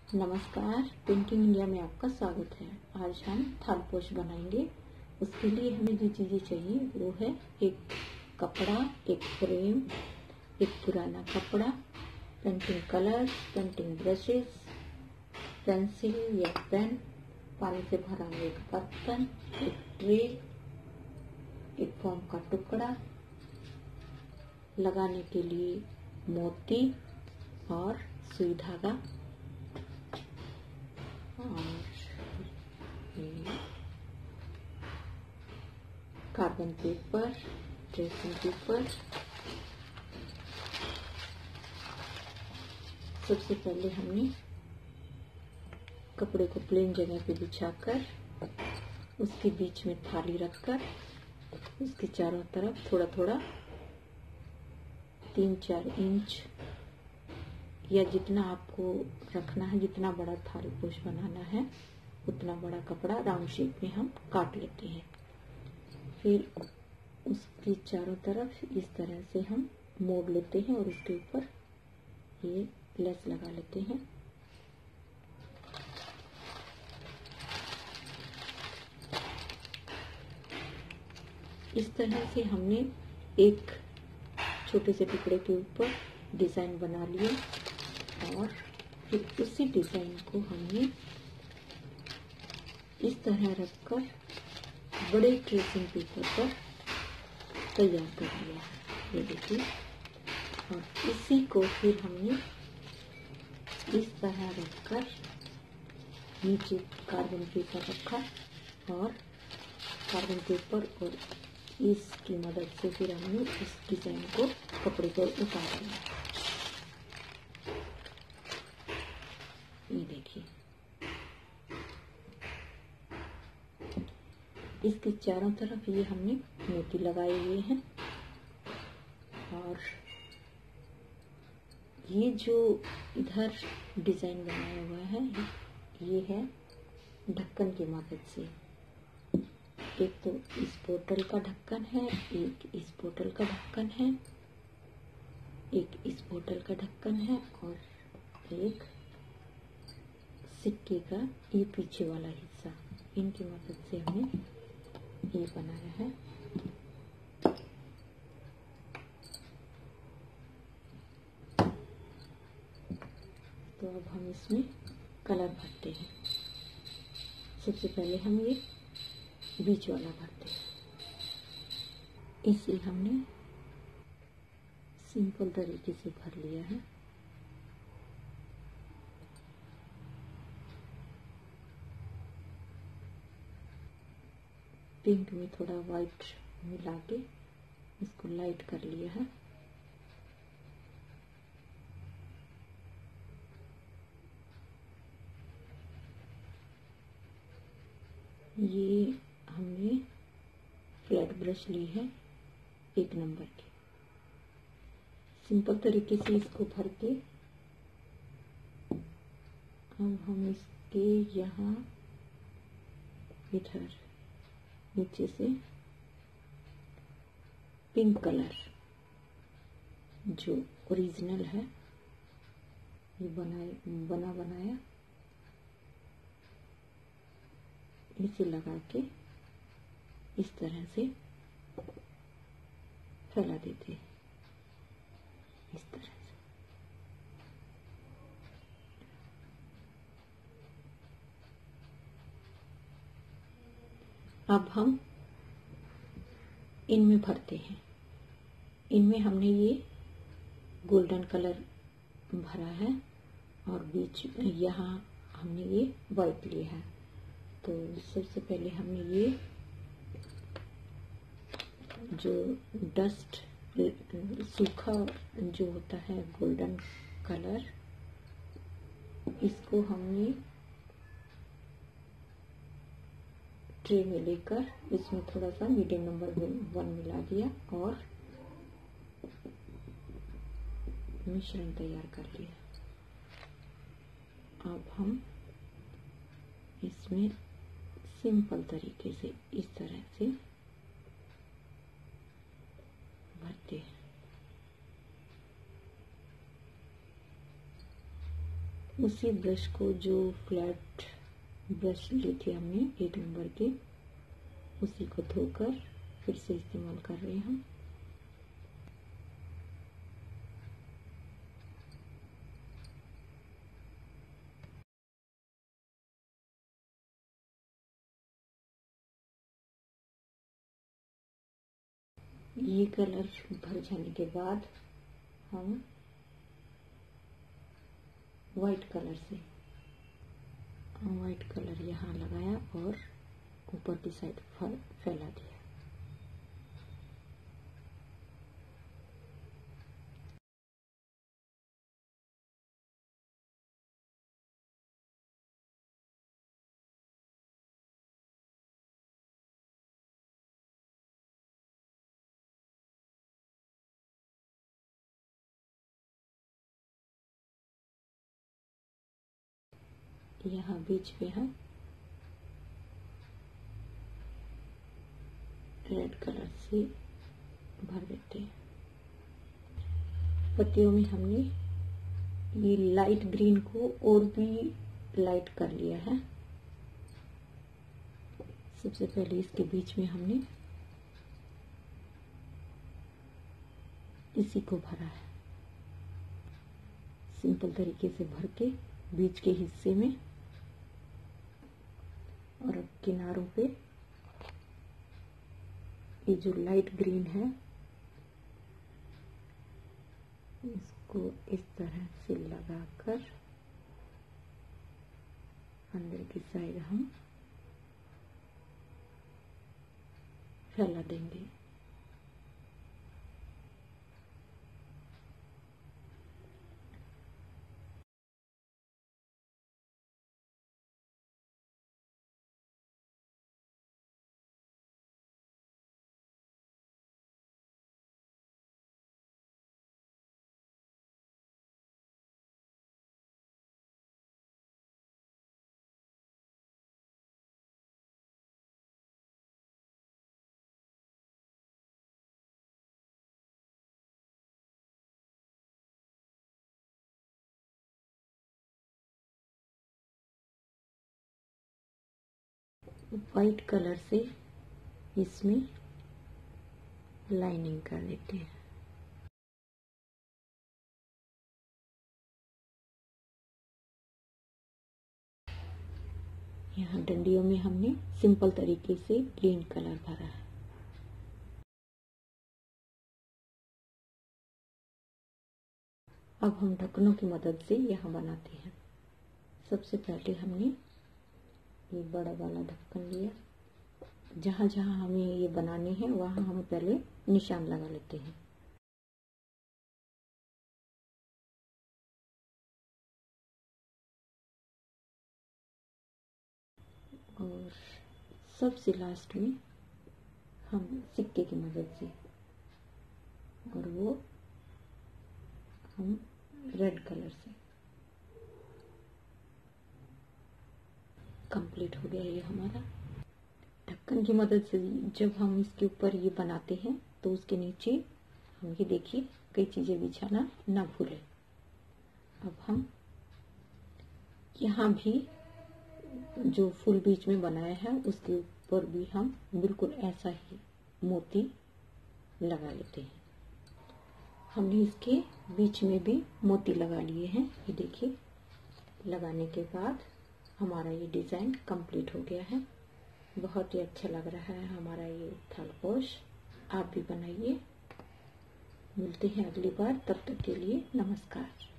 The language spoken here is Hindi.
नमस्कार, पेंटिंग इंडिया में आपका स्वागत है। आज हम थालपोश बनाएंगे। उसके लिए हमें जो चीज़ें चाहिए वो है एक कपड़ा, एक फ्रेम, एक पुराना कपड़ा, painting colours, painting brushes, pencil या पेन, पानी से भरा हुआ एक बर्तन, एक ट्रे, एक फोम का टुकड़ा, लगाने के लिए मोती और सुई धागा और कार्बन पेपर, ट्रेसिंग पेपर। सबसे पहले हमने कपड़े को प्लेन जगह पे बिछाकर उसके बीच में थाली रखकर उसके चारों तरफ थोड़ा थोड़ा 3-4 इंच या जितना आपको रखना है, जितना बड़ा थालपोश बनाना है उतना बड़ा कपड़ा राउंड शेप में हम काट लेते हैं। फिर उसकी चारों तरफ इस तरह से हम मोड़ लेते हैं और उसके ऊपर ये लेस लगा लेते हैं। इस तरह से हमने एक छोटे से टुकड़े के ऊपर डिजाइन बना लिया और फिर उसी डिजाइन को हमने इस तरह रखकर बड़े ट्रेसिंग पेपर पर तैयार कर लिया। ये देखिए, और इसी को फिर हमने इस तरह रखकर नीचे कार्बन पेपर रखा और कार्बन पेपर और इसकी मदद से फिर हमने इस डिजाइन को कपड़े पर उतार लिया। ये देखिए, इसके चारों तरफ ये हमने मोती लगाए हुए हैं और ये जो इधर डिजाइन बनाया हुआ है ये है ढक्कन की मदद से। एक तो इस बोतल का ढक्कन है, एक इस बोतल का ढक्कन है, एक इस बोतल का ढक्कन है और एक सिक्के का ये पीछे वाला हिस्सा। इनकी मदद से हमने ये बनाया है। तो अब हम इसमें कलर भरते हैं। सबसे पहले हम ये बीच वाला भरते हैं। इसे हमने सिंपल तरीके से भर लिया है। पिंक में थोड़ा वाइट मिला के इसको लाइट कर लिया है। ये हमने फ्लैट ब्रश ली है 1 नंबर की। सिंपल तरीके से इसको भर के अब हम इसके यहाँ इधर नीचे से पिंक कलर जो ओरिजिनल है ये बनाया इसे लगा के इस तरह से फैला देते हैं। इस तरह से अब हम इनमें भरते हैं। इनमें हमने ये गोल्डन कलर भरा है और बीच यहाँ हमने ये वाइट लिया है। तो सबसे पहले हमने ये जो डस्ट सूखा जो होता है गोल्डन कलर, इसको हमने ट्रे में लेकर इसमें थोड़ा सा मीडियम नंबर 1 मिला दिया और मिश्रण तैयार कर लिया। अब हम इसमें सिंपल तरीके से इस तरह से भरते हैं। उसी ब्रश को, जो फ्लैट ब्रश ली थी हमने 1 नंबर के, उसी को धोकर फिर से इस्तेमाल कर रहे हैं हम। ये कलर भर जाने के बाद हम वाइट कलर यहाँ लगाया और ऊपर की साइड फैला दिया। यहाँ बीच में हम रेड कलर से भर देते हैं। पत्तियों में हमने ये लाइट ग्रीन को और भी लाइट कर लिया है। सबसे पहले इसके बीच में हमने इसी को भरा है, सिंपल तरीके से भर के बीच के हिस्से में, और अब किनारों पे ये जो लाइट ग्रीन है इसको इस तरह से लगाकर अंदर की साइड हम फैला देंगे। वाइट कलर से इसमें लाइनिंग कर देते हैं। यहाँ डंडियों में हमने सिंपल तरीके से ग्रीन कलर भरा है। अब हम ढक्कनों की मदद से यहाँ बनाते हैं। सबसे पहले हमने ये बड़ा वाला ढक्कन लिया, जहाँ जहाँ हमें ये बनाने हैं वहाँ हम पहले निशान लगा लेते हैं। और सबसे लास्ट में हम सिक्के की मदद से, और वो हम रेड कलर से। कंप्लीट हो गया ये हमारा। ढक्कन की मदद से जब हम इसके ऊपर ये बनाते हैं तो उसके नीचे हम ये देखिए कई चीजें बिछाना ना भूलें। अब हम यहाँ भी जो फूल बीच में बनाया है उसके ऊपर भी हम बिल्कुल ऐसा ही मोती लगा लेते हैं। हमने इसके बीच में भी मोती लगा लिए हैं, ये देखिए। लगाने के बाद हमारा ये डिज़ाइन कंप्लीट हो गया है। बहुत ही अच्छा लग रहा है हमारा ये थालपोश। आप भी बनाइए। मिलते हैं अगली बार, तब तक के लिए नमस्कार।